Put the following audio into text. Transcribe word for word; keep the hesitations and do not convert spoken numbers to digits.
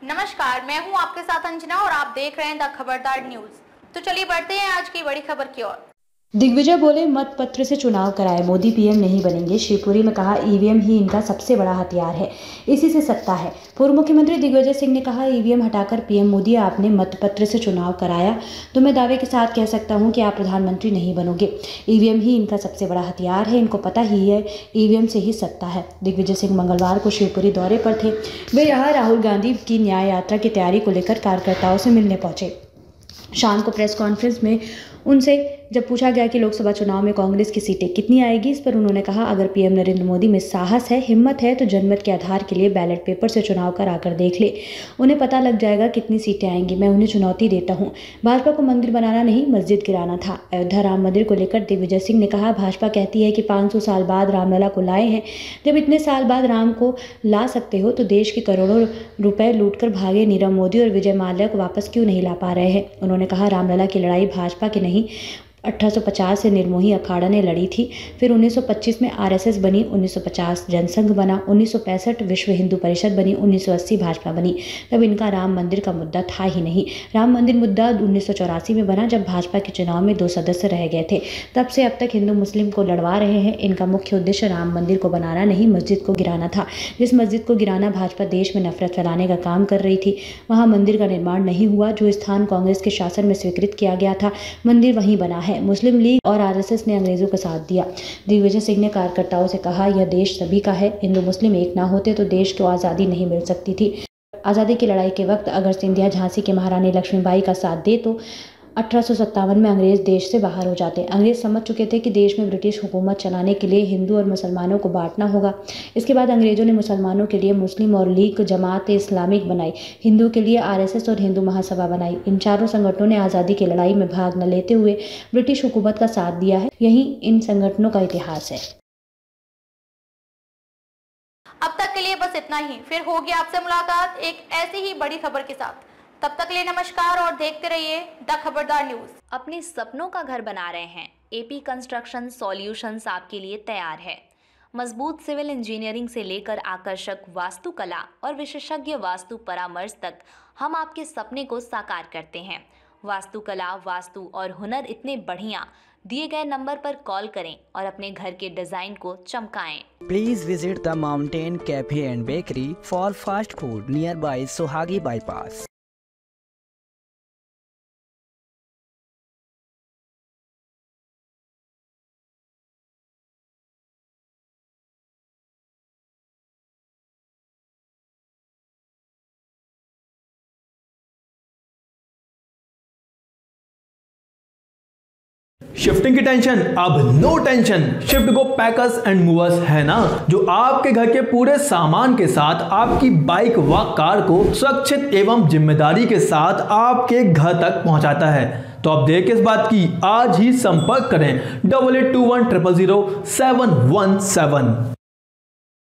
नमस्कार, मैं हूं आपके साथ अंजना और आप देख रहे हैं द खबरदार न्यूज। तो चलिए बढ़ते हैं आज की बड़ी खबर की ओर। दिग्विजय बोले, मत पत्र से चुनाव कराए, मोदी पीएम नहीं बनेंगे। शिवपुरी में कहा, ईवीएम ही इनका सबसे बड़ा हथियार है, इसी से सत्ता है। पूर्व मुख्यमंत्री दिग्विजय सिंह ने कहा, ईवीएम हटाकर पीएम मोदी आपने मत पत्र से चुनाव कराया तो मैं दावे के साथ कह सकता हूं कि आप प्रधानमंत्री नहीं बनोगे। ईवीएम ही इनका सबसे बड़ा हथियार है, इनको पता ही है ईवीएम से ही सत्ता है। दिग्विजय सिंह मंगलवार को शिवपुरी दौरे पर थे। वे यहाँ राहुल गांधी की न्याय यात्रा की तैयारी को लेकर कार्यकर्ताओं से मिलने पहुंचे। शाम को प्रेस कॉन्फ्रेंस में उनसे जब पूछा गया कि लोकसभा चुनाव में कांग्रेस की सीटें कितनी आएगी, इस पर उन्होंने कहा, अगर पीएम नरेंद्र मोदी में साहस है, हिम्मत है तो जनमत के आधार के लिए बैलेट पेपर से चुनाव कराकर देख ले, उन्हें पता लग जाएगा कितनी सीटें आएंगी। मैं उन्हें चुनौती देता हूं। भाजपा को मंदिर बनाना नहीं, मस्जिद गिराना था। अयोध्या राम मंदिर को लेकर दिग्विजय सिंह ने कहा, भाजपा कहती है कि पाँच सौ साल बाद रामलला को लाए हैं। जब इतने साल बाद राम को ला सकते हो तो देश के करोड़ों रुपए लूट कर भागे नीरव मोदी और विजय माल्या को वापस क्यों नहीं ला पा रहे हैं। उन्होंने कहा, रामलला की लड़ाई भाजपा की नहीं, अठारह सौ पचास से निर्मोही अखाड़ा ने लड़ी थी। फिर उन्नीस सौ पच्चीस में आरएसएस बनी, उन्नीस सौ पचास जनसंघ बना, उन्नीस सौ पैंसठ विश्व हिंदू परिषद बनी, उन्नीस सौ अस्सी भाजपा बनी। तब इनका राम मंदिर का मुद्दा था ही नहीं। राम मंदिर मुद्दा उन्नीस सौ चौरासी में बना, जब भाजपा के चुनाव में दो सदस्य रह गए थे। तब से अब तक हिंदू मुस्लिम को लड़वा रहे हैं। इनका मुख्य उद्देश्य राम मंदिर को बनाना नहीं, मस्जिद को गिराना था। जिस मस्जिद को गिराना भाजपा देश में नफरत फैलाने का काम कर रही थी, वहाँ मंदिर का निर्माण नहीं हुआ। जो स्थान कांग्रेस के शासन में स्वीकृत किया गया था, मंदिर वहीं बना है। मुस्लिम लीग और आरएसएस ने अंग्रेजों का साथ दिया। दिग्विजय सिंह ने कार्यकर्ताओं से कहा, यह देश सभी का है। हिंदू मुस्लिम एक ना होते तो देश को आज़ादी नहीं मिल सकती थी। आज़ादी की लड़ाई के वक्त अगर सिंधिया झांसी की महारानी लक्ष्मीबाई का साथ दे तो अठारह सौ सत्तावन में अंग्रेज देश से बाहर हो जाते। अंग्रेज समझ चुके थे कि देश में ब्रिटिश हुकूमत चलाने के लिए हिंदू और मुसलमानों को बांटना होगा। इसके बाद अंग्रेजों ने मुसलमानों के लिए मुस्लिम और लीग जमात इस्लामिक बनाई, हिंदू के लिए आरएसएस और हिंदू महासभा बनाई। इन चारों संगठनों ने आज़ादी की लड़ाई में भाग न लेते हुए ब्रिटिश हुकूमत का साथ दिया है। यही इन संगठनों का इतिहास है। अब तक के लिए बस इतना ही, फिर होगी आपसे मुलाकात एक ऐसी ही बड़ी खबर के साथ। तब तक के लिए नमस्कार और देखते रहिए द खबरदार न्यूज। अपने सपनों का घर बना रहे हैं? एपी कंस्ट्रक्शन सॉल्यूशंस आपके लिए तैयार है। मजबूत सिविल इंजीनियरिंग से लेकर आकर्षक वास्तुकला और विशेषज्ञ वास्तु परामर्श तक हम आपके सपने को साकार करते हैं। वास्तुकला, वास्तु और हुनर इतने बढ़िया, दिए गए नंबर पर कॉल करें और अपने घर के डिजाइन को चमकाएं। Please visit the mountain cafe and bakery for fast food nearby Sohagi bypass. Shifting की टेंशन अब no tension. Shift go packers and movers है ना, जो आपके घर के पूरे सामान के साथ आपकी बाइक व कार को सुरक्षित एवं जिम्मेदारी के साथ आपके घर तक पहुंचाता है। तो अब देर किस बात की, आज ही संपर्क करें double eight two one triple zero seven one seven.